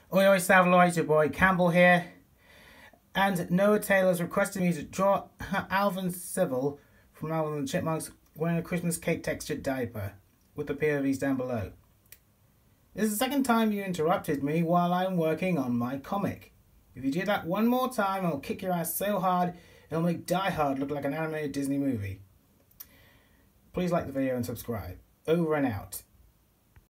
Oi, oi, Savaloy, your boy Campbell here. And Noah Taylor's requested me to draw Alvin Civil from Alvin and the Chipmunks wearing a Christmas cake textured diaper, with the POVs down below. This is the second time you interrupted me while I'm working on my comic. If you do that one more time, I'll kick your ass so hard it'll make Die Hard look like an animated Disney movie. Please like the video and subscribe. Over and out.